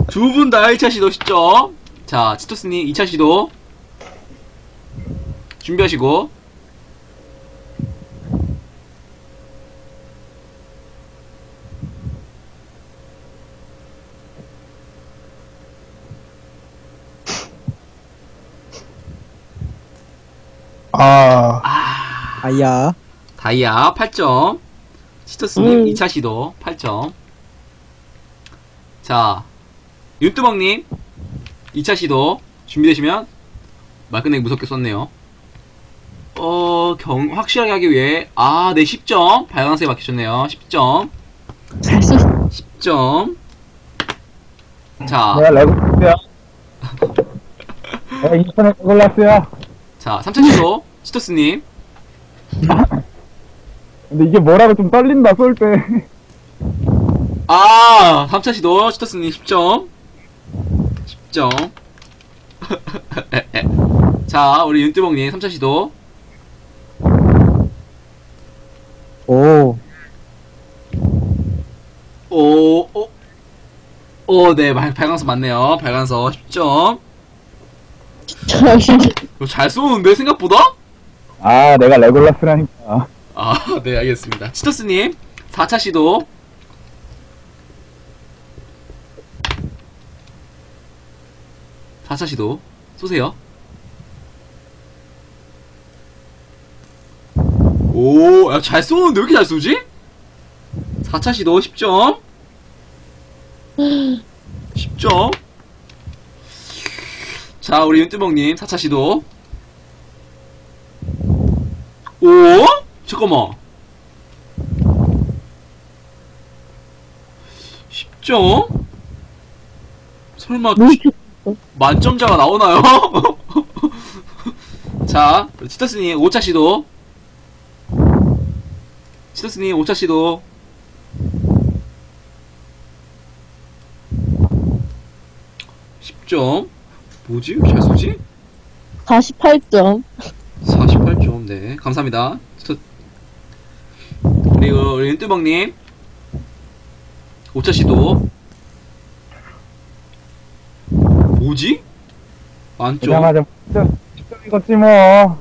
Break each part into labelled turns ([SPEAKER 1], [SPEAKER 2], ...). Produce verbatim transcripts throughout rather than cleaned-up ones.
[SPEAKER 1] 두 분 다 일 차 시도 십 점. 자, 치토스님 이 차 시도 준비하시고.
[SPEAKER 2] 아,
[SPEAKER 1] 아,
[SPEAKER 3] 아야.
[SPEAKER 1] 다이아 팔 점. 치토스님
[SPEAKER 3] 음.
[SPEAKER 1] 이 차 시도 팔 점. 자, 윤뚜벅님 이 차 시도 준비되시면 말끝내기 무섭게 썼네요. 어, 경, 확실하게 하기 위해, 아, 네, 십 점. 발광색에 막히셨네요. 십 점.
[SPEAKER 3] 잘 쏘.
[SPEAKER 1] 십 점. 자,
[SPEAKER 2] 내가 레골라스야. 내가 인터넷 레골라스야.
[SPEAKER 1] 자, 삼 차 시도, 치토스님.
[SPEAKER 2] 근데 이게 뭐라고 좀 떨린다, 쏠 때.
[SPEAKER 1] 아, 삼 차 시도, 치토스님 십 점. 십 점. 자, 우리 윤뚜벅님 삼 차 시도.
[SPEAKER 3] 오.
[SPEAKER 1] 오, 오, 오, 네, 발, 발광석 맞네요. 발광석 십 점. 이거 잘 쏘는데, 생각보다?
[SPEAKER 2] 아, 내가 레골라스라니까.
[SPEAKER 1] 아, 네, 알겠습니다. 치토스님, 사 차 시도. 사 차 시도. 쏘세요. 오, 야, 잘 쏘는데 왜 이렇게 잘 쏘지? 사 차 시도 십 점. 십 점. 자, 우리 윤뚜벅님 사 차 시도. 오? 잠깐만. 십 점? 설마 만점자가 나오나요? 자, 치터스님 오 차 시도. 치터스님 오 차 시도. 십 점. 뭐지? 왜 이렇게 잘 쏘지?
[SPEAKER 4] 사십팔 점.
[SPEAKER 1] 사십팔 점. 네, 감사합니다. 치터... 그리고 우리 윤뚜벅님 오 차 시도. 뭐지? 만점.
[SPEAKER 2] 보자마자 십 점이겠지 뭐.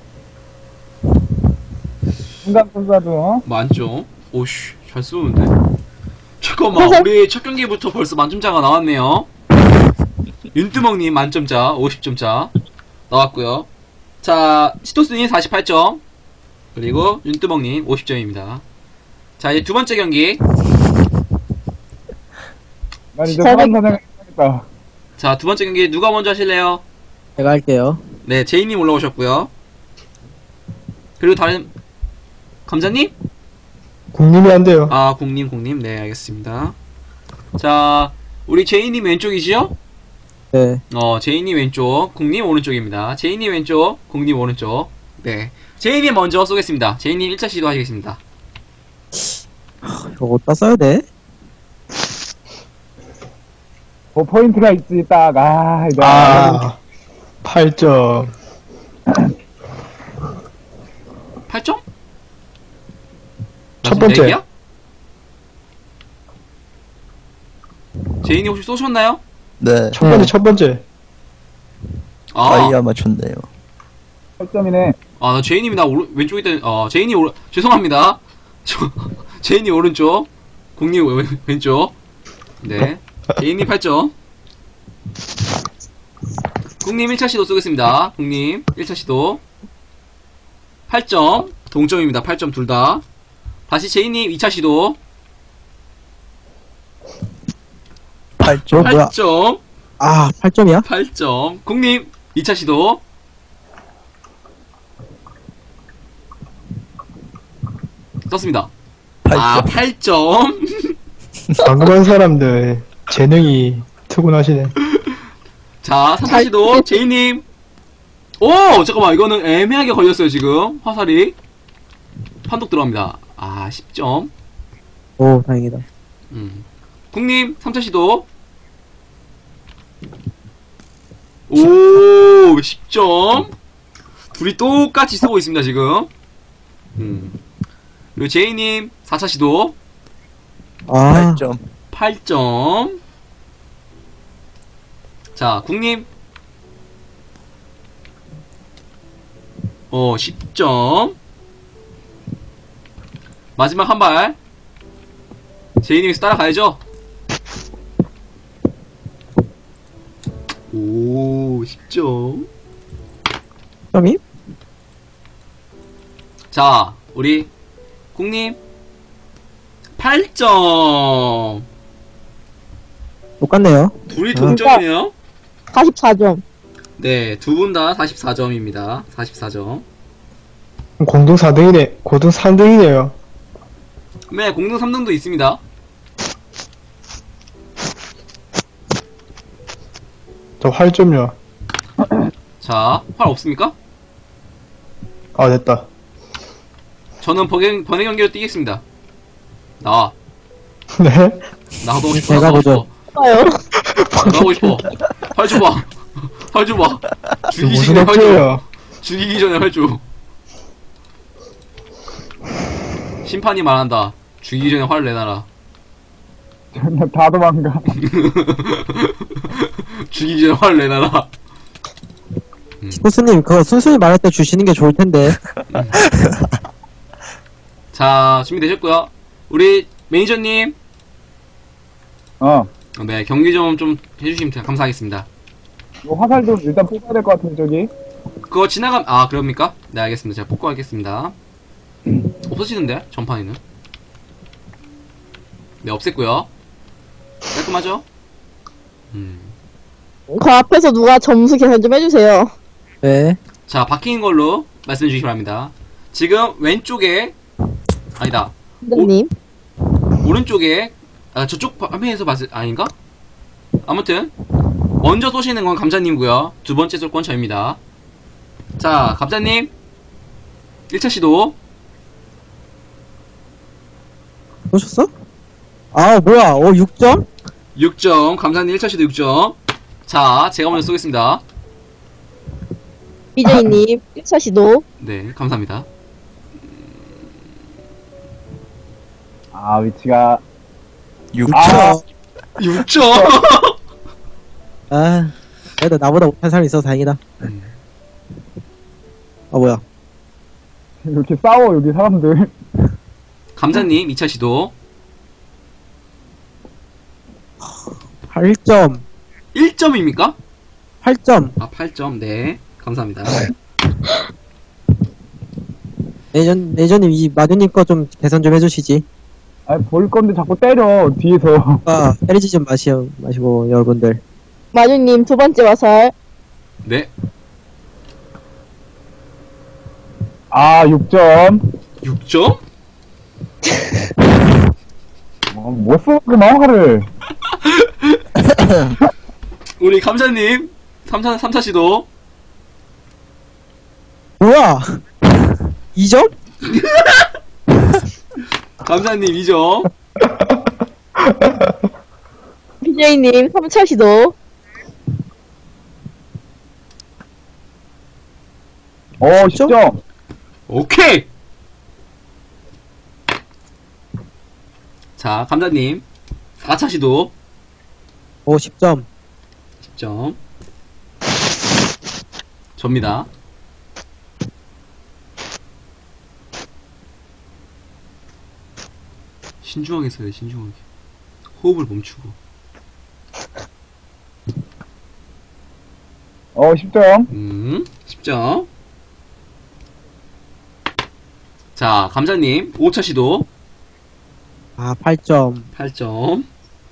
[SPEAKER 2] 순간 순간도 어?
[SPEAKER 1] 만점. 오씨, 잘 쏘는데? 잠깐만, 우리 첫 경기부터 벌써 만점자가 나왔네요. 윤뚜먹님 만점자, 오십 점자 나왔고요. 자, 치토스님 사십팔 점. 그리고 윤뚜먹님 오십 점입니다. 자, 이제 두 번째 경기.
[SPEAKER 2] 난 이제 사람 사냥 해야겠다.
[SPEAKER 1] 자, 두 번째 경기 누가 먼저 하실래요?
[SPEAKER 3] 제가 할게요.
[SPEAKER 1] 네, 제이님 올라오셨고요. 그리고 다른 감자님?
[SPEAKER 2] 국님이 안 돼요.
[SPEAKER 1] 아, 공님, 공님. 네, 알겠습니다. 자, 우리 제이님 왼쪽이시죠?
[SPEAKER 3] 네.
[SPEAKER 1] 어, 제이님 왼쪽, 공님 오른쪽입니다. 제이님 왼쪽, 공님 오른쪽. 네. 제이님 먼저 쏘겠습니다. 제이님 일 차 시도 하시겠습니다.
[SPEAKER 3] 이거 어디다 써야 돼?
[SPEAKER 2] 뭐 포인트가 있지 딱. 아, 이거.
[SPEAKER 5] 아, 팔 점.
[SPEAKER 1] 팔 점?
[SPEAKER 5] 첫 번째.
[SPEAKER 1] 얘기야? 제이님 혹시 쏘셨나요?
[SPEAKER 6] 네,
[SPEAKER 5] 첫 번째, 첫 번째.
[SPEAKER 1] 아,
[SPEAKER 6] 다이아 맞췄네요.
[SPEAKER 2] 팔 점이네.
[SPEAKER 1] 아, 나 제이님이 나 오른, 왼쪽에 있던, 어, 제이님 오른, 죄송합니다. 저, 제이님 오른쪽, 공님 왼, 왼쪽. 네. 제이님 팔 점. 공님 일 차 시도 쏘겠습니다. 공님 일 차 시도. 팔 점. 동점입니다. 팔 점 둘 다. 다시 제이님 이 차 시도.
[SPEAKER 6] 팔 점.
[SPEAKER 3] 어, 뭐야?
[SPEAKER 1] 팔 점.
[SPEAKER 3] 아, 팔 점이야?
[SPEAKER 1] 팔 점. 공님 이 차 시도. 떴습니다. 아, 팔 점.
[SPEAKER 5] 방금 한 사람들 재능이 투군하시네.
[SPEAKER 1] 자, 삼 차 시도. 제이님. 오! 잠깐만, 이거는 애매하게 걸렸어요, 지금. 화살이. 판독 들어갑니다. 아, 십 점.
[SPEAKER 3] 오, 다행이다.
[SPEAKER 1] 음. 국님, 삼 차 시도. 오, 십 점. 둘이 똑같이 쓰고 있습니다, 지금. 음. 그리고 제이님, 사 차 시도.
[SPEAKER 3] 아,
[SPEAKER 6] 팔 점.
[SPEAKER 1] 팔 점. 자, 국님. 어, 십 점. 마지막 한 발. 제이님께서 따라가야죠. 오, 십 점.
[SPEAKER 3] 점이?
[SPEAKER 1] 자, 우리 국님 팔 점.
[SPEAKER 3] 똑같네요.
[SPEAKER 1] 둘이 동점이네요.
[SPEAKER 4] 사십사 점.
[SPEAKER 1] 네, 두 분 다 사십사 점입니다. 사십사 점.
[SPEAKER 5] 공동 사 등이네, 고등 삼 등이네요.
[SPEAKER 1] 네, 공등 삼 등도 있습니다.
[SPEAKER 5] 저 활 점요.
[SPEAKER 1] 자, 활 없습니까?
[SPEAKER 5] 아, 됐다.
[SPEAKER 1] 저는 번외, 번외 경기로 뛰겠습니다. 나와.
[SPEAKER 5] 네?
[SPEAKER 1] 나가고 싶어.
[SPEAKER 3] 제가
[SPEAKER 1] 나가고
[SPEAKER 3] 보죠.
[SPEAKER 1] 싶어.
[SPEAKER 4] 봐요.
[SPEAKER 1] 나가고 싶어. 활 줘봐. 활 줘봐.
[SPEAKER 5] 저
[SPEAKER 1] 죽이기
[SPEAKER 5] 무슨
[SPEAKER 1] 전에 활 줘.
[SPEAKER 5] 업체예요?
[SPEAKER 1] 죽이기 전에 활 줘. 심판이 말한다. 죽이기 전에 활을 내놔라.
[SPEAKER 2] 다 도망가.
[SPEAKER 1] 죽이기 전에 활을 내놔라.
[SPEAKER 3] 스님 그거 순순히 말할 때 주시는 게 좋을 텐데.
[SPEAKER 1] 자, 준비되셨고요. 우리 매니저님.
[SPEAKER 2] 어.
[SPEAKER 1] 네, 경기 좀 좀 해주시면 감사하겠습니다.
[SPEAKER 2] 뭐 화살도 일단 뽑아야 될 것 같은데, 저기.
[SPEAKER 1] 그거 지나감, 아, 그럽니까? 네, 알겠습니다. 제가 복구하겠습니다. 없어지는데? 전판에는. 네, 없앴고요. 깔끔하죠? 음.
[SPEAKER 4] 그 앞에서 누가 점수 계산 좀 해주세요.
[SPEAKER 3] 네.
[SPEAKER 1] 자, 바뀐 걸로 말씀해 주시기 바랍니다. 지금 왼쪽에, 아니다.
[SPEAKER 4] 선생님.
[SPEAKER 1] 오른쪽에, 아, 저쪽 화면에서 봤을, 아닌가? 아무튼, 먼저 쏘시는 건 감자님고요. 두 번째 쏠 건 저입니다. 자, 감자님. 일 차 시도.
[SPEAKER 3] 보셨어? 아, 뭐야. 어, 육 점?
[SPEAKER 1] 육 점. 감자님 일 차 시도 육 점. 자, 제가 먼저 쏘겠습니다.
[SPEAKER 4] 비제이님 일 차 시도.
[SPEAKER 1] 네, 감사합니다.
[SPEAKER 2] 아, 위치가.
[SPEAKER 6] 육 점.
[SPEAKER 2] 아,
[SPEAKER 1] 육 점.
[SPEAKER 3] 아, 그래도 나보다 못한 사람이 있어서 다행이다.
[SPEAKER 1] 음.
[SPEAKER 3] 아, 뭐야.
[SPEAKER 2] 이렇게 싸워, 여기 사람들.
[SPEAKER 1] 감자님 이 차 시도.
[SPEAKER 3] 팔 점.
[SPEAKER 1] 일 점입니까?
[SPEAKER 3] 팔 점.
[SPEAKER 1] 아, 팔 점. 네. 감사합니다.
[SPEAKER 3] 내전, 내전님, 이 마두님 거 좀 개선 좀 해주시지.
[SPEAKER 2] 아니, 볼 건데 자꾸 때려, 뒤에서.
[SPEAKER 3] 아, 때리지 좀 마시오, 마시고, 여러분들.
[SPEAKER 4] 마주님 두 번째 화살.
[SPEAKER 1] 네.
[SPEAKER 2] 아, 육 점.
[SPEAKER 1] 육 점?
[SPEAKER 2] 어, 뭐 써, 그 마화를.
[SPEAKER 1] 우리 감자님 삼 차, 삼 차 시도.
[SPEAKER 3] 뭐야! 이 점?
[SPEAKER 1] 감자님 이 점.
[SPEAKER 4] 비제이님 삼 차 시도.
[SPEAKER 2] 어, 십 점.
[SPEAKER 1] 오케이! 자, 감자님 사 차 시도.
[SPEAKER 3] 오, 십 점.
[SPEAKER 1] 십 점. 접니다. 신중하게 써요, 신중하게. 호흡을 멈추고.
[SPEAKER 2] 어, 십 점.
[SPEAKER 1] 음, 십 점. 자, 감자님 오 차 시도.
[SPEAKER 3] 아, 팔 점.
[SPEAKER 1] 팔 점.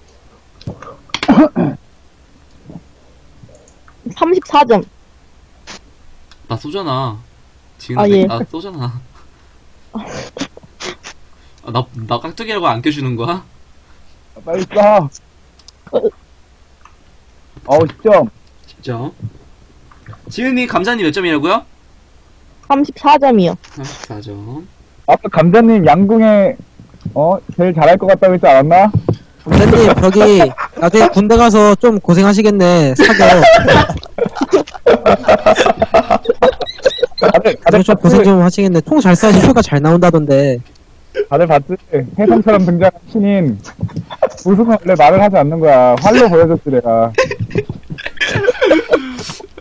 [SPEAKER 4] 삼십사 점.
[SPEAKER 1] 나 쏘잖아. 지금
[SPEAKER 4] 아,
[SPEAKER 1] 나,
[SPEAKER 4] 예.
[SPEAKER 1] 나 쏘잖아. 아, 나, 나 깍두기라고 안 껴주는 거야?
[SPEAKER 2] 아, 빨리 쏴. 어, 십 점.
[SPEAKER 1] 십 점. 지은이 감자님 몇 점이라고요?
[SPEAKER 4] 삼십사 점이요.
[SPEAKER 1] 삼십사 점.
[SPEAKER 2] 아까 감자님 양궁에, 어, 제일 잘할 것 같다고 했지 않았나?
[SPEAKER 3] 선생님, 저기, 나중에 군대 가서 좀 고생하시겠네. 사겨.
[SPEAKER 2] 다들, 다들
[SPEAKER 3] 나중에 좀 고생
[SPEAKER 2] 봤지?
[SPEAKER 3] 좀 하시겠네. 총 잘 쏴야지 효과 잘 나온다던데.
[SPEAKER 2] 다들 봤지? 혜성처럼 등장한 신인. 우승은 원래 말을 하지 않는 거야. 활로 보여줬지, 내가.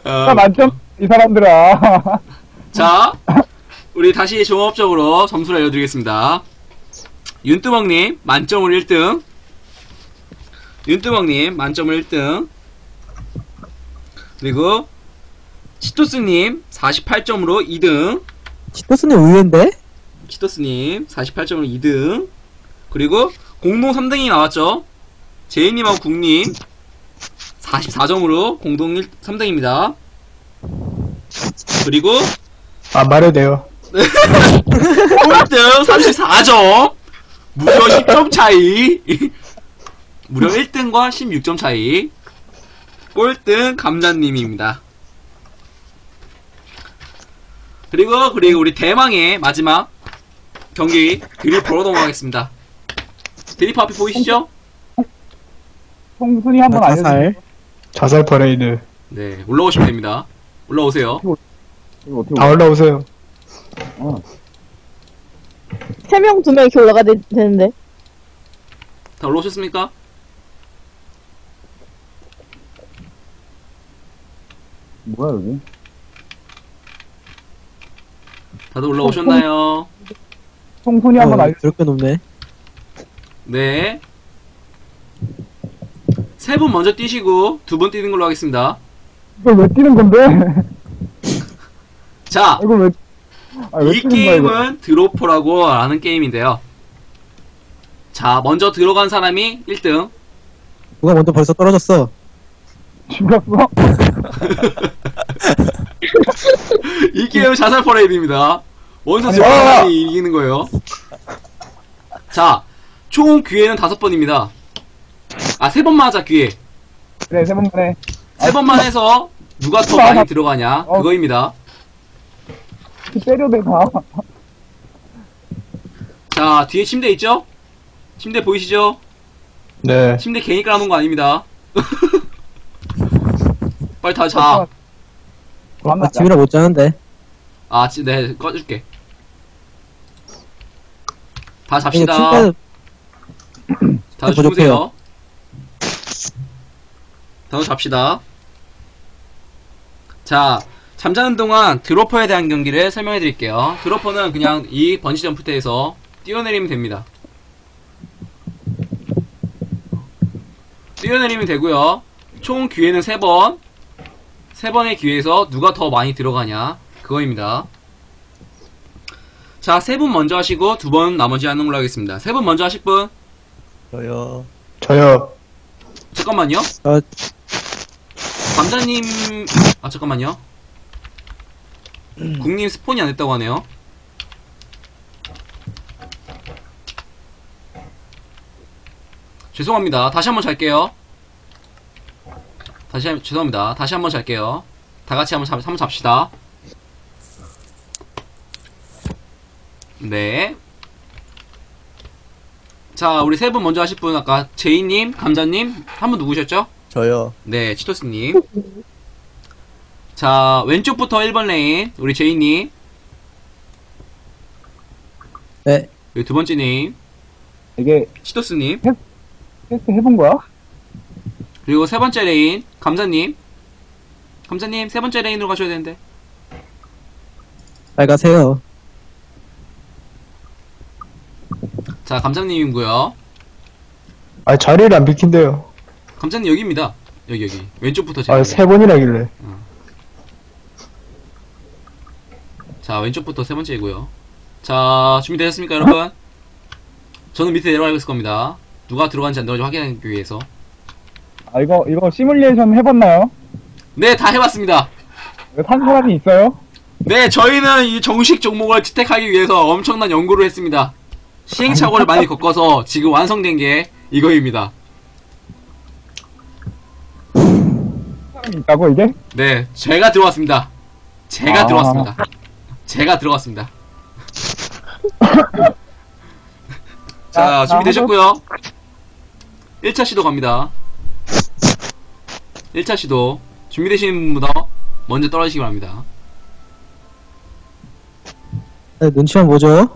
[SPEAKER 2] 나
[SPEAKER 1] 어,
[SPEAKER 2] 만점 이 사람들아.
[SPEAKER 1] 자, 우리 다시 종합적으로 점수를 알려드리겠습니다. 윤뚜먹님 만점으로 일 등, 윤뚜먹님 만점으로 일 등, 그리고 치토스님 사십팔 점으로 이 등,
[SPEAKER 3] 치토스는 의외인데?
[SPEAKER 1] 치토스님 사십팔 점으로 이 등, 그리고 공동 삼 등이 나왔죠. 제이님하고 국님 사십사 점으로 공동 삼 등입니다. 그리고
[SPEAKER 5] 아, 말해도 돼요.
[SPEAKER 1] 꼴등 삼십사 점, 무려 십 점 차이. 무려 일 등과 십육 점 차이. 꼴등 감자님입니다. 그리고 그리고 우리 대망의 마지막 경기 드립 보러 넘어가겠습니다. 드립 앞에 보이시죠?
[SPEAKER 2] 송순이 한번 알려주세요.
[SPEAKER 3] 자살.
[SPEAKER 5] 자살 퍼레이드.
[SPEAKER 1] 네, 올라오시면 됩니다. 올라오세요.
[SPEAKER 2] 이거 어떻게
[SPEAKER 5] 다 올라오세요.
[SPEAKER 4] 세 명, 두 명 이렇게 올라가야 되, 되는데.
[SPEAKER 1] 다 올라오셨습니까?
[SPEAKER 2] 뭐야 여기?
[SPEAKER 1] 다들 올라오셨나요?
[SPEAKER 2] 송순이 한번
[SPEAKER 3] 어,
[SPEAKER 2] 알려.
[SPEAKER 3] 그렇게 높네.
[SPEAKER 1] 네. 세 분 먼저 뛰시고 두 분 뛰는 걸로 하겠습니다.
[SPEAKER 2] 이걸 왜 뛰는 건데?
[SPEAKER 1] 자,
[SPEAKER 2] 이걸 왜? 아, 왜
[SPEAKER 1] 이
[SPEAKER 2] 뛰는 거야, 이거?
[SPEAKER 1] 게임은 드로퍼라고 하는 게임인데요. 자, 먼저 들어간 사람이 일 등.
[SPEAKER 3] 누가 먼저 벌써 떨어졌어.
[SPEAKER 2] 죽었어?
[SPEAKER 1] 이 게임은 자살 퍼레이드입니다. 먼저
[SPEAKER 2] 아니,
[SPEAKER 1] 들어간
[SPEAKER 2] 아!
[SPEAKER 1] 사람이 이기는 거예요. 자, 총 기회는 다섯 번입니다. 아, 세 번만 하자, 기회.
[SPEAKER 2] 그래 세 번만 해.
[SPEAKER 1] 세 번만 해서 누가 더
[SPEAKER 2] 아,
[SPEAKER 1] 많이 들어가냐,
[SPEAKER 2] 어.
[SPEAKER 1] 그거입니다.
[SPEAKER 2] 때려대 다.
[SPEAKER 1] 자, 뒤에 침대 있죠? 침대 보이시죠?
[SPEAKER 5] 네.
[SPEAKER 1] 침대 괜히 깔아놓은 거 아닙니다. 빨리 다
[SPEAKER 2] 아,
[SPEAKER 1] 자.
[SPEAKER 3] 아침이라 못 자는데.
[SPEAKER 1] 아, 지- 네, 꺼줄게. 다
[SPEAKER 3] 이거
[SPEAKER 1] 잡시다.
[SPEAKER 3] 침대
[SPEAKER 1] 다들
[SPEAKER 3] 부족해요.
[SPEAKER 1] 주무세요. 다들 잡시다. 자, 잠자는 동안 드로퍼에 대한 경기를 설명해 드릴게요. 드로퍼는 그냥 이 번지점프대에서 뛰어내리면 됩니다. 뛰어내리면 되고요. 총 기회는 세 번. 세 번의 기회에서 누가 더 많이 들어가냐, 그거입니다. 자, 세 분 먼저 하시고 두 번 나머지 하는 걸로 하겠습니다. 세 분 먼저 하실 분?
[SPEAKER 6] 저요.
[SPEAKER 5] 저요.
[SPEAKER 1] 잠깐만요.
[SPEAKER 3] 어,
[SPEAKER 1] 감자님, 아 잠깐만요. 국님 스폰이 안 됐다고 하네요. 죄송합니다. 다시 한번 잘게요. 다시 한, 죄송합니다. 다시 한번 잘게요. 다 같이 한번 잡, 한번 잡시다. 네. 자, 우리 세 분 먼저 하실 분 아까 제이님, 감자님, 한 분 누구셨죠?
[SPEAKER 6] 저요.
[SPEAKER 1] 네, 치토스님. 자, 왼쪽부터 일 번 레인, 우리 제이님.
[SPEAKER 3] 네.
[SPEAKER 1] 여기 두 번째 님,
[SPEAKER 2] 이게
[SPEAKER 1] 치토스님.
[SPEAKER 2] 테스트 해본 거야?
[SPEAKER 1] 그리고 세 번째 레인, 감자님. 감자님, 세 번째 레인으로 가셔야 되는데.
[SPEAKER 3] 잘 가세요.
[SPEAKER 1] 자, 감자님이고요.
[SPEAKER 5] 아, 자리를 안 비킨대요.
[SPEAKER 1] 감자님 여기입니다. 여기, 여기. 왼쪽부터 제가.
[SPEAKER 5] 아, 세 번이라길래.
[SPEAKER 1] 자, 왼쪽부터 세 번째이고요. 자, 준비되셨습니까, 여러분? 저는 밑에 내려가 있을 겁니다. 누가 들어간지 안 들어간지 확인하기 위해서.
[SPEAKER 2] 아 이거 이거 시뮬레이션 해봤나요?
[SPEAKER 1] 네, 다 해봤습니다.
[SPEAKER 2] 이거 산 사람이 있어요?
[SPEAKER 1] 네, 저희는 이 정식 종목을 채택하기 위해서 엄청난 연구를 했습니다. 시행착오를 많이 겪어서 지금 완성된 게 이거입니다.
[SPEAKER 2] 사람이 있다고 이게?
[SPEAKER 1] 네, 제가 들어왔습니다. 제가
[SPEAKER 2] 아.
[SPEAKER 1] 들어왔습니다. 제가 들어왔습니다. 자,
[SPEAKER 2] 아,
[SPEAKER 1] 준비되셨고요. 일 차 시도 갑니다. 일 차 시도 준비되신 분부터 먼저 떨어지시기 바랍니다.
[SPEAKER 3] 네, 눈치만 보죠.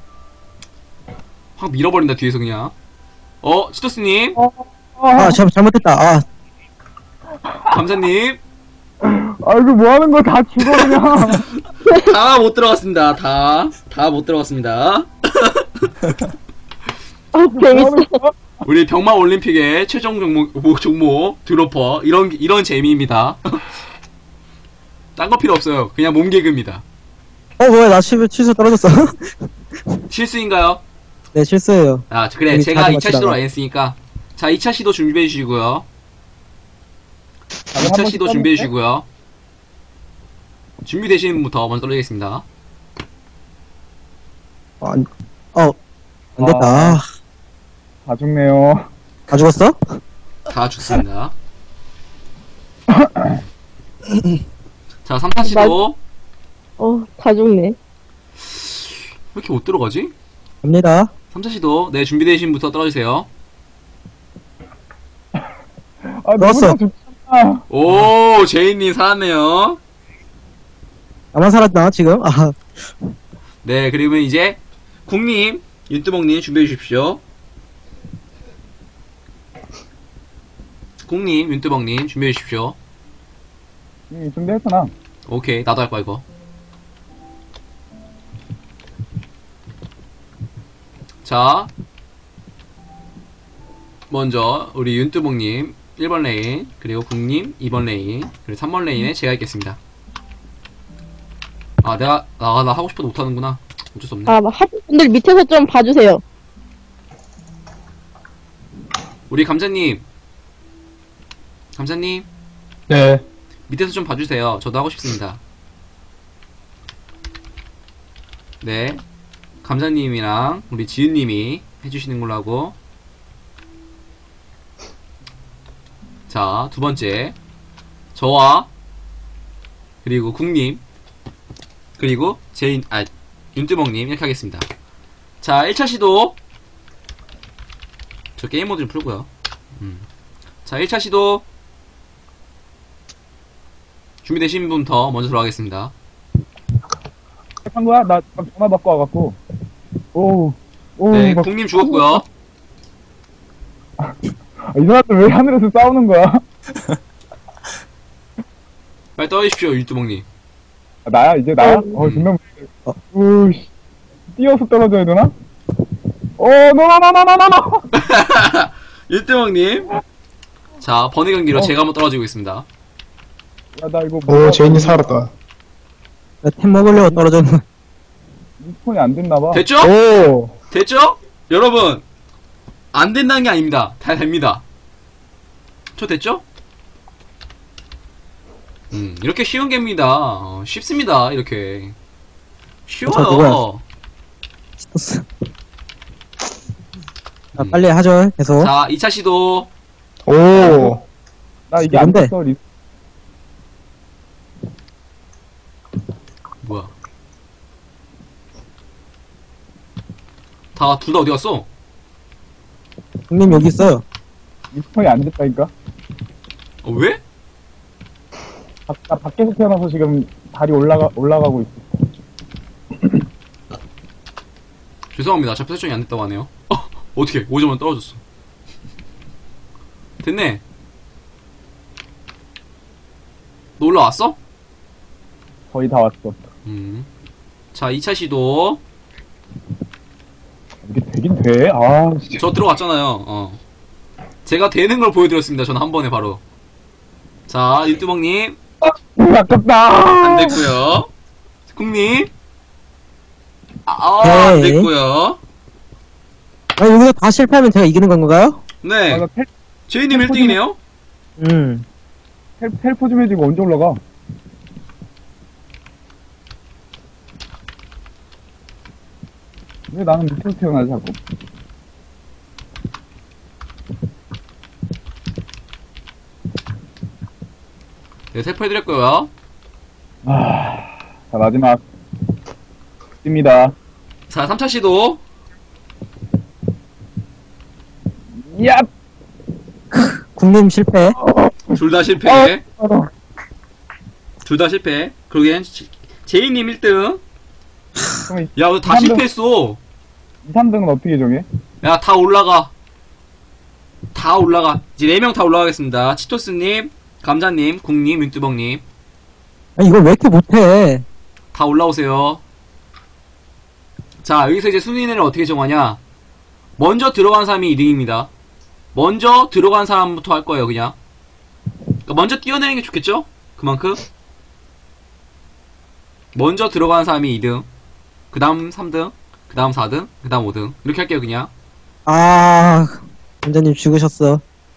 [SPEAKER 1] 확 밀어버린다, 뒤에서 그냥. 어, 치토스님,
[SPEAKER 2] 어, 어,
[SPEAKER 3] 아, 잘, 잘못했다. 아,
[SPEAKER 1] 감사님.
[SPEAKER 2] 아이고, 뭐 하는 거야? 다 죽어, 그냥.
[SPEAKER 1] 다 못 들어갔습니다. 다. 다 못 들어갔습니다.
[SPEAKER 4] 아, 재밌어.
[SPEAKER 1] 우리 병마 올림픽의 최종 종목, 뭐, 종목, 드로퍼. 이런, 이런 재미입니다. 딴 거 필요 없어요. 그냥 몸개그입니다.
[SPEAKER 3] 어, 뭐야, 나 실, 실수 떨어졌어.
[SPEAKER 1] 실수인가요?
[SPEAKER 3] 네, 실수예요.
[SPEAKER 1] 아, 그래.
[SPEAKER 3] 괜히
[SPEAKER 1] 제가
[SPEAKER 3] 자주
[SPEAKER 1] 이 차 시도를
[SPEAKER 3] 맞히다가.
[SPEAKER 1] 안 했으니까. 자, 이 차 시도 준비해 주시고요. 이 차 시도 준비해 주시고요. 준비되시는 분부터 먼저 떨어지겠습니다.
[SPEAKER 3] 어, 안, 어, 안 됐다.
[SPEAKER 2] 아.
[SPEAKER 3] 아,
[SPEAKER 2] 다 죽네요.
[SPEAKER 3] 다 죽었어?
[SPEAKER 1] 다 죽습니다. 자, 삼 차 시도.
[SPEAKER 4] 어, 다 죽네.
[SPEAKER 1] 왜 이렇게 못 들어가지?
[SPEAKER 3] 갑니다.
[SPEAKER 1] 삼 차 시도. 네, 준비되신 분부터 떨어지세요.
[SPEAKER 2] 아,
[SPEAKER 3] 넣었어.
[SPEAKER 2] 누구나 죽잖아.
[SPEAKER 1] 오, 제이님 살았네요.
[SPEAKER 3] 나만 살았나, 지금? 아,
[SPEAKER 1] 네, 그리고 이제 국님, 윤뚜벅님 준비해 주십시오. 국님, 윤뚜벅님 준비해 주십시오.
[SPEAKER 2] 이미 준비했잖아.
[SPEAKER 1] 오케이, 나도 할 거야 이거. 자, 먼저 우리 윤뚜벅님 일 번 레인, 그리고 국님 이 번 레인, 그리고 삼 번 레인에 제가 있겠습니다. 아, 내가 나, 나 하고 싶어도 못하는구나. 어쩔 수 없네.
[SPEAKER 4] 아, 하신 분들 밑에서 좀 봐주세요.
[SPEAKER 1] 우리 감자님, 감자님
[SPEAKER 5] 네.
[SPEAKER 1] 밑에서 좀 봐주세요. 저도 하고 싶습니다. 네, 감자님이랑 우리 지은님이 해주시는 걸로 하고. 자, 두 번째 저와 그리고 국님 그리고 제인, 아, 윤뚜벅님 이렇게 하겠습니다. 자, 일 차 시도. 저 게임 모드 좀 풀고요. 음. 자, 일 차 시도 준비되신 분부터 먼저 들어가겠습니다.
[SPEAKER 2] 한 거야? 나 잠깐 전화 받고 와갖고. 오, 오.
[SPEAKER 1] 네,
[SPEAKER 2] 막-
[SPEAKER 1] 국님 죽었고요.
[SPEAKER 2] 아, 이 사람들 왜 하늘에서 싸우는 거야?
[SPEAKER 1] 빨리 떠주십시오, 윤뚜벅님.
[SPEAKER 2] 아, 나야, 이제 나야?
[SPEAKER 4] 음.
[SPEAKER 2] 어, 분명.
[SPEAKER 3] 어.
[SPEAKER 2] 우씨. 뛰어서 떨어져야 되나? 어, 노노노노노노노!
[SPEAKER 1] 윤뚜벅님. 자, 번외 경기로
[SPEAKER 2] 어.
[SPEAKER 1] 제가 한번 떨어지고 있습니다.
[SPEAKER 2] 야, 나 이거.
[SPEAKER 5] 오, 제인이 살았다.
[SPEAKER 3] 나 템 먹으려고 떨어졌는.
[SPEAKER 2] 리스폰이 안 됐나봐.
[SPEAKER 1] 됐죠?
[SPEAKER 2] 오!
[SPEAKER 1] 됐죠? 여러분, 안 된다는 게 아닙니다. 다 됩니다. 저 됐죠? 음, 이렇게 쉬운 게임입니다. 어, 쉽습니다. 이렇게
[SPEAKER 3] 저
[SPEAKER 1] 쉬워요.
[SPEAKER 3] 누구야? 자, 빨리 하죠, 계속.
[SPEAKER 1] 자, 이 차 시도.
[SPEAKER 5] 오.
[SPEAKER 2] 나 이게 안
[SPEAKER 3] 뭔데?
[SPEAKER 2] 됐어, 리
[SPEAKER 1] 뭐야? 다 둘 다 어디 갔어?
[SPEAKER 3] 형님 여기 있어요.
[SPEAKER 2] 리스폰이 안 됐다니까?
[SPEAKER 1] 어, 왜?
[SPEAKER 2] 바, 나 밖에서 태어나서 지금 다리 올라가, 올라가고 있어.
[SPEAKER 1] 죄송합니다. 잡 설정이 안 됐다고 하네요. 어, 어떻게? 오자마자 떨어졌어. 됐네. 너 올라왔어?
[SPEAKER 2] 거의 다 왔어.
[SPEAKER 1] 음. 자, 이 차 시도.
[SPEAKER 2] 이게 되긴 돼? 아, 진짜.
[SPEAKER 1] 저 들어갔잖아요. 어. 제가 되는 걸 보여드렸습니다. 저는 한 번에 바로. 자, 윤뚜벅님
[SPEAKER 2] 아깝다!
[SPEAKER 1] 안 됐고요. 국님 아, 아, 안
[SPEAKER 3] 오케이.
[SPEAKER 1] 됐고요.
[SPEAKER 3] 아, 여기서 다 실패하면 제가 이기는 건가요?
[SPEAKER 1] 네,
[SPEAKER 2] 아, 나 텔,
[SPEAKER 1] 제이님 일 등이네요.
[SPEAKER 3] 음.
[SPEAKER 2] 텔, 텔포 좀 해주고 언제 올라가? 왜 나는 밑에서 태어나지, 자꾸?
[SPEAKER 1] 네, 세포해드렸고요.
[SPEAKER 2] 아, 자, 마지막. 입니다.
[SPEAKER 1] 자, 삼 차 시도.
[SPEAKER 2] 얍!
[SPEAKER 3] 국님 실패.
[SPEAKER 1] 둘 다 실패.
[SPEAKER 2] 어,
[SPEAKER 1] 둘 다 실패. 그러기엔 지- 제이님 일 등.
[SPEAKER 2] 그럼
[SPEAKER 1] 야, 너 다
[SPEAKER 2] 삼 등.
[SPEAKER 1] 실패했어.
[SPEAKER 2] 이, 삼 등은 어떻게 정해?
[SPEAKER 1] 야, 다 올라가. 다 올라가. 이제 네 명 다 올라가겠습니다. 치토스님, 감자님, 국님, 윤뚜벅님.
[SPEAKER 3] 아니, 이걸 왜 이렇게 못해?
[SPEAKER 1] 다 올라오세요. 자, 여기서 이제 순위를 어떻게 정하냐. 먼저 들어간 사람이 이 등입니다. 먼저 들어간 사람부터 할 거예요, 그냥. 그러니까 먼저 뛰어내는 게 좋겠죠? 그만큼. 먼저 들어간 사람이 이 등. 그 다음 삼 등. 그 다음 사 등. 그 다음 오 등. 이렇게 할게요, 그냥.
[SPEAKER 3] 아, 원장님 죽으셨어.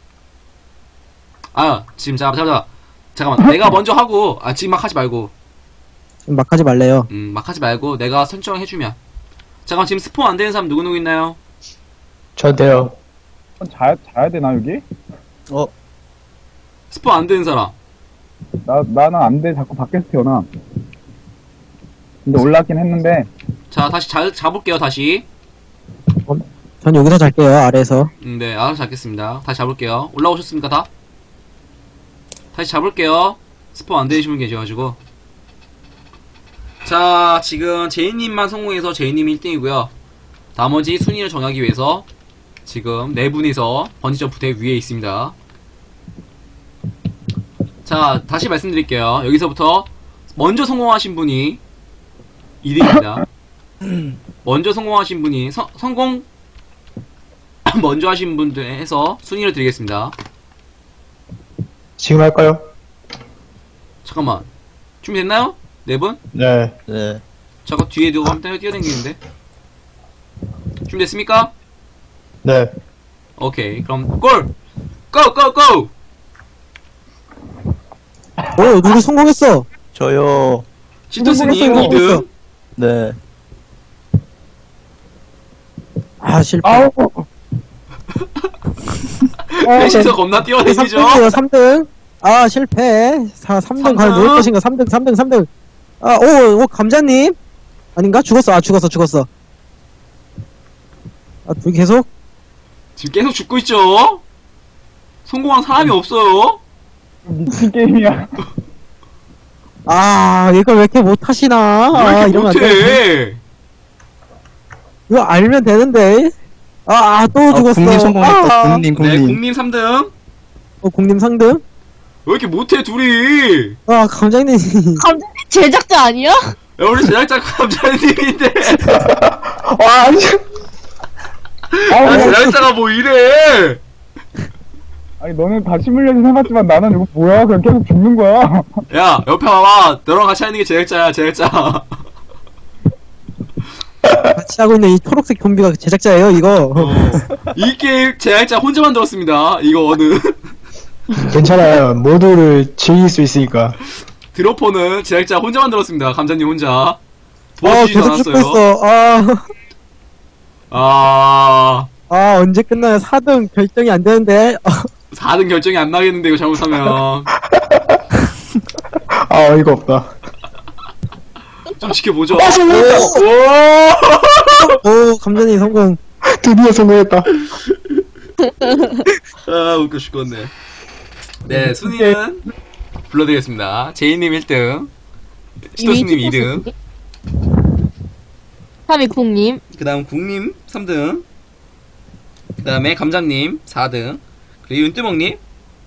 [SPEAKER 1] 아, 지금, 자, 잠깐만. 잠깐만. 내가 먼저 하고, 아, 지금 막 하지 말고.
[SPEAKER 3] 지금 막 하지 말래요.
[SPEAKER 1] 음, 막 하지 말고, 내가 설정해주면. 잠깐만, 지금 스폰 안 되는 사람 누구누구 있나요?
[SPEAKER 5] 저 돼요.
[SPEAKER 2] 자야, 자야 되나, 여기?
[SPEAKER 6] 어,
[SPEAKER 1] 스폰 안 되는 사람.
[SPEAKER 2] 나, 나는 안 돼. 자꾸 밖에서 태어나. 근데 올라왔긴 했는데,
[SPEAKER 1] 자, 다시 자, 잡을게요, 다시.
[SPEAKER 3] 전 여기서 잘게요, 아래에서.
[SPEAKER 1] 음, 네, 알아서 잡겠습니다. 다시 잡을게요. 올라오셨습니까, 다? 다시 잡을게요. 스폰 안 되시면 계셔가지고. 자, 지금 제이님만 성공해서 제이님이 일 등이고요. 나머지 순위를 정하기 위해서 지금 네 분이서 번지점프 대 위에 있습니다. 자, 다시 말씀드릴게요. 여기서부터 먼저 성공하신 분이 이 등입니다. 먼저 성공하신 분이 서, 성공 먼저 하신 분들 해서 순위를 드리겠습니다.
[SPEAKER 5] 지금 할까요?
[SPEAKER 1] 잠깐만, 준비됐나요? 네 분?
[SPEAKER 5] 네.
[SPEAKER 6] 네.
[SPEAKER 1] 잠깐 뒤에 두고 한번 뛰어다니는데. 준비됐습니까?
[SPEAKER 5] 네.
[SPEAKER 1] 오케이, 그럼 골! 고! 고! 고!
[SPEAKER 3] 오, 누구 성공했어?
[SPEAKER 6] 저요.
[SPEAKER 1] 시토스님
[SPEAKER 3] 성공했어요.
[SPEAKER 1] 이 등.
[SPEAKER 6] 네.
[SPEAKER 3] 아, 실패.
[SPEAKER 2] 아우!
[SPEAKER 1] 넷이서 겁나 뛰어다니죠?
[SPEAKER 3] 삼 등이에요, 삼 등. 아, 실패. 사, 삼 등
[SPEAKER 1] 삼
[SPEAKER 3] 과연
[SPEAKER 1] 등.
[SPEAKER 3] 놓을 것인가? 삼 등, 삼 등, 삼 등. 아, 오, 오, 감자님? 아닌가? 죽었어. 아, 죽었어, 죽었어. 아, 둘 계속?
[SPEAKER 1] 지금 계속 죽고 있죠? 성공한 사람이 없어요?
[SPEAKER 2] 미친 게임이야.
[SPEAKER 3] 아, 이걸 왜 이렇게 못하시나?
[SPEAKER 1] 왜
[SPEAKER 3] 아,
[SPEAKER 1] 이렇게
[SPEAKER 3] 이러면 안 돼.
[SPEAKER 1] 못해?
[SPEAKER 3] 이거 알면 되는데. 아, 아, 또
[SPEAKER 6] 아,
[SPEAKER 3] 죽었어.
[SPEAKER 6] 국님 성공했다.
[SPEAKER 3] 아,
[SPEAKER 6] 국님,
[SPEAKER 1] 네,
[SPEAKER 6] 국님.
[SPEAKER 1] 국님 삼 등.
[SPEAKER 3] 어, 국님 상등?
[SPEAKER 1] 왜 이렇게 못해, 둘이?
[SPEAKER 3] 아, 감장님.
[SPEAKER 4] 감독님 제작자 아니야?
[SPEAKER 1] 야, 우리 제작자 감자님인데.
[SPEAKER 5] 와, 아니.
[SPEAKER 1] 야,
[SPEAKER 2] 아우,
[SPEAKER 1] 제작자가 뭐 이래?
[SPEAKER 2] 아니, 너는 다 시뮬레이션 해봤지만 나는 이거 뭐야? 그냥 계속 죽는 거야.
[SPEAKER 1] 야, 옆에 봐봐. 너랑 같이 하는 게 제작자야, 제작자.
[SPEAKER 3] 같이 하고 있는 이 초록색 좀비가 제작자예요, 이거.
[SPEAKER 1] 어. 이 게임 제작자 혼자 만들었습니다. 이거는.
[SPEAKER 5] 괜찮아요. 모두를 즐길 수 있으니까.
[SPEAKER 1] 드로퍼는 제작자 혼자 만들었습니다. 감자님 혼자.
[SPEAKER 3] 아,
[SPEAKER 1] 도와주지
[SPEAKER 3] 계속 죽고
[SPEAKER 1] 않았어요.
[SPEAKER 3] 있어. 아,
[SPEAKER 1] 아,
[SPEAKER 3] 아, 언제 끝나요? 사 등 결정이 안 되는데. 아,
[SPEAKER 1] 사 등 결정이 안 나겠는데, 이거 잘못하면.
[SPEAKER 5] 아, 어이가 없다.
[SPEAKER 1] 좀 지켜보죠.
[SPEAKER 5] 아, 성공했다!
[SPEAKER 3] 오, 감자님 성공.
[SPEAKER 5] 드디어 성공했다.
[SPEAKER 1] 아, 웃겨 죽겠네. 네, 순위는 불러드리겠습니다. 제이님 일 등, 시토스님 이 등,
[SPEAKER 4] 삼 위 쿵님.
[SPEAKER 1] 그 다음 국님 삼 등, 그 다음에 감자님 사 등, 그리고 윤뜨먹님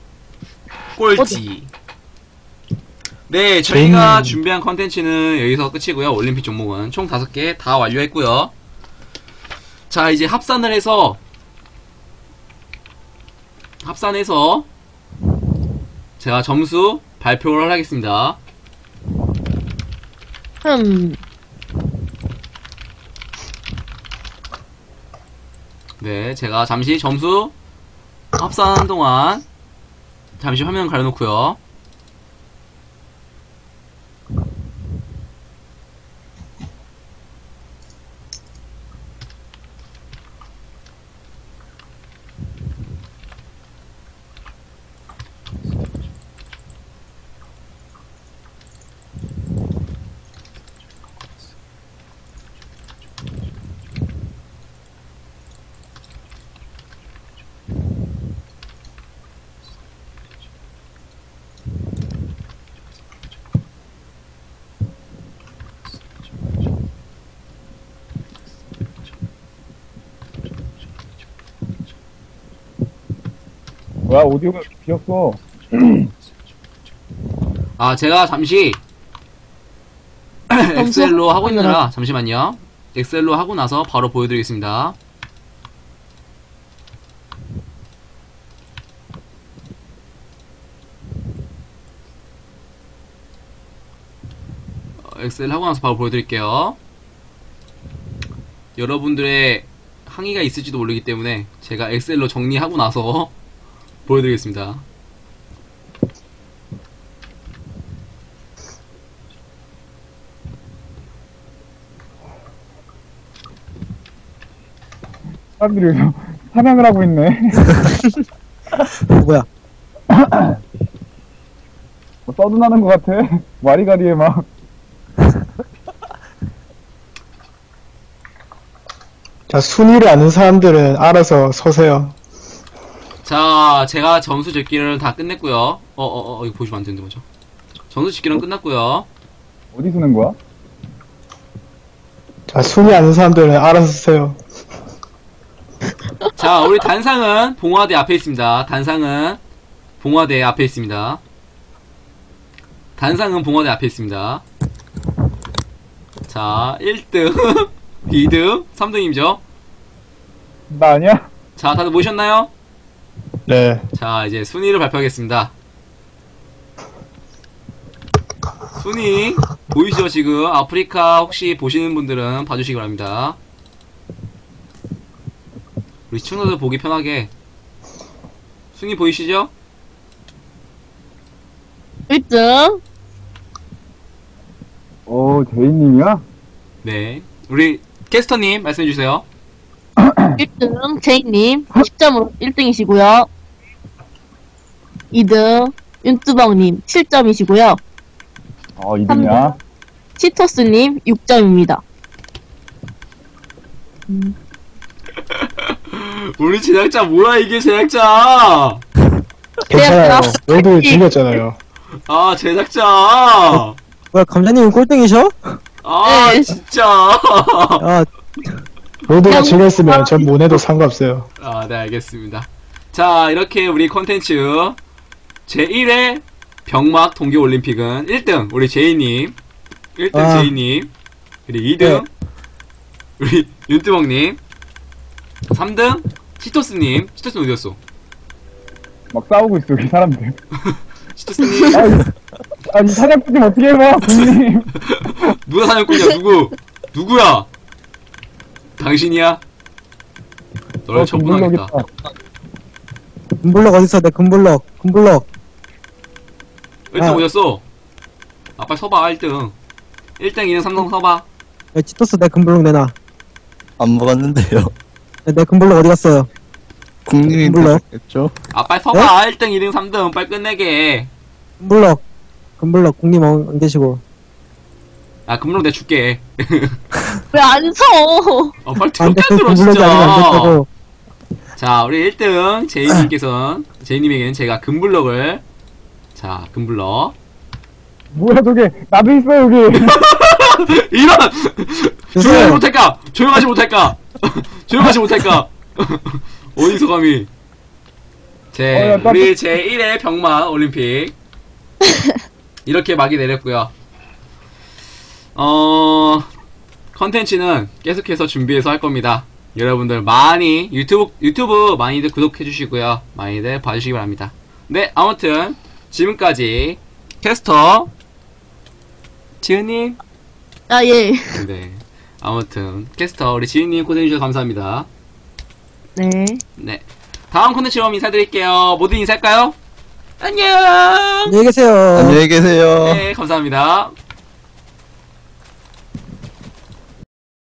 [SPEAKER 1] 꼴찌. 네, 저희가
[SPEAKER 5] 저희는-
[SPEAKER 1] 준비한 컨텐츠는 여기서 끝이고요. 올림픽 종목은 총 다섯 개 다 완료했고요. 자, 이제 합산을 해서 합산해서 제가 점수 발표를 하겠습니다.
[SPEAKER 4] 음.
[SPEAKER 1] 네, 제가 잠시 점수 합산하는 동안 잠시 화면 가려놓고요.
[SPEAKER 2] 뭐야, 오디오가 비었어.
[SPEAKER 1] 아, 제가 잠시 엑셀로 하고 있느라 잠시만요. 엑셀로 하고 나서 바로 보여드리겠습니다. 어, 엑셀 하고 나서 바로 보여드릴게요. 여러분들의 항의가 있을지도 모르기 때문에 제가 엑셀로 정리하고 나서 보여드리겠습니다.
[SPEAKER 2] 사람들이 여기서 사냥을 하고 있네.
[SPEAKER 3] 뭐야?
[SPEAKER 2] 뭐 떠드나는 것 같아. 와리가리에 막.
[SPEAKER 5] 자, 순위를 아는 사람들은 알아서 서세요.
[SPEAKER 1] 자, 제가 점수 적기를 다 끝냈고요. 어, 어, 어, 이거 보시면 안 되는데, 맞죠? 점수 적기는 끝났고요.
[SPEAKER 2] 어디 쓰는 거야?
[SPEAKER 5] 자, 순위 아는 사람들은 알아서 서세요.
[SPEAKER 1] 자, 우리 단상은 봉화대 앞에 있습니다. 단상은 봉화대 앞에 있습니다. 단상은 봉화대 앞에 있습니다. 자, 일 등, 이 등, 삼 등이죠.
[SPEAKER 2] 나 아니야?
[SPEAKER 1] 자, 다들 모셨나요?
[SPEAKER 5] 네.
[SPEAKER 1] 자, 이제 순위를 발표하겠습니다. 순위 보이시죠? 지금 아프리카 혹시 보시는 분들은 봐주시기 바랍니다. 우리 시청자들 보기 편하게 순위 보이시죠?
[SPEAKER 4] 일 등,
[SPEAKER 2] 오, 제이님이야?
[SPEAKER 1] 네, 우리 캐스터님 말씀해주세요.
[SPEAKER 4] 일 등, 제이님, 십 점으로 일 등이시고요. 이 등, 윤뚜벅님, 칠 점이시고요.
[SPEAKER 2] 어, 이등이야?
[SPEAKER 4] 치토스님, 육 점입니다.
[SPEAKER 1] 우리 제작자 뭐야 이게 제작자.
[SPEAKER 5] 괜찮아요.
[SPEAKER 4] 네,
[SPEAKER 5] 너희들 죽였잖아요.
[SPEAKER 1] 아 제작자.
[SPEAKER 3] 뭐야, 감자님은 꼴등이셔?
[SPEAKER 1] 아
[SPEAKER 4] 네.
[SPEAKER 1] 진짜.
[SPEAKER 3] 아,
[SPEAKER 5] 너희들가 죽였으면 전 못해도 상관없어요.
[SPEAKER 1] 아 네 알겠습니다. 자 이렇게 우리 콘텐츠 제일 회 병막 동계올림픽은 일 등 우리 제이님, 일 등
[SPEAKER 3] 아.
[SPEAKER 1] 제이님, 그리고 이 등
[SPEAKER 3] 네.
[SPEAKER 1] 우리 윤뚜벅님, 삼 등 치토스님. 치토스는 어디였어?
[SPEAKER 2] 막 싸우고 있어, 여기 사람들.
[SPEAKER 1] 치토스님.
[SPEAKER 2] 아니, 아니 사냥꾼 좀 어떻게 해봐, 국님.
[SPEAKER 1] 누가 사냥꾼이야? 누구? 누구야? 당신이야? 너를
[SPEAKER 2] 어,
[SPEAKER 1] 처분하겠다.
[SPEAKER 2] 금블럭
[SPEAKER 3] 금블럭 어딨어? 내 금블럭. 금블럭.
[SPEAKER 1] 일 등
[SPEAKER 3] 아.
[SPEAKER 1] 어디였어? 아 빨리 서봐 일 등. 일 등, 이 등, 삼 등 서봐.
[SPEAKER 3] 야, 치토스 내 금블럭 내놔.
[SPEAKER 6] 안 먹었는데요.
[SPEAKER 3] 야, 내 금블럭 어디 갔어요?
[SPEAKER 6] 국민이
[SPEAKER 3] 몰라.
[SPEAKER 6] 되겠죠?
[SPEAKER 1] 아 빨리 서봐 일 등, 이 등, 삼 등 빨리 끝내게.
[SPEAKER 3] 금블럭. 금블럭 국님 안, 안 계시고.
[SPEAKER 1] 아 금방 내가 줄게.
[SPEAKER 4] 왜 안 서?
[SPEAKER 1] 아 빨리
[SPEAKER 3] 안 돼,
[SPEAKER 1] 더럽게
[SPEAKER 3] 그
[SPEAKER 1] 안 들어
[SPEAKER 3] 금블럭이 아니면 안
[SPEAKER 1] 진짜.
[SPEAKER 3] 됐다고.
[SPEAKER 1] 자 우리 일 등 제이님께서는 제이님에게는 제가 금블럭을, 자 금블럭
[SPEAKER 2] 뭐야, 저게. 나도 있어, 여기.
[SPEAKER 1] 이런
[SPEAKER 3] 주세요.
[SPEAKER 1] 조용하지 못할까? 조용하지 못할까? 조용하지 못할까? 어디서 감히? 제
[SPEAKER 2] 어, 야, 깜짝-
[SPEAKER 1] 우리 제일 회 병막 올림픽 이렇게 막이 내렸고요. 어 컨텐츠는 계속해서 준비해서 할 겁니다. 여러분들 많이 유튜브 유튜브 많이들 구독해 주시고요. 많이들 봐주시기 바랍니다. 네 아무튼 지금까지 캐스터 지은님.
[SPEAKER 4] 아, 예.
[SPEAKER 1] 네. 아무튼 캐스터 우리 지은님 고생해주셔서 감사합니다.
[SPEAKER 4] 네.
[SPEAKER 1] 네. 다음 콘텐츠로 인사드릴게요. 모두 인사할까요? 안녕.
[SPEAKER 3] 안녕히 계세요.
[SPEAKER 6] 안녕히 계세요.
[SPEAKER 1] 네, 감사합니다.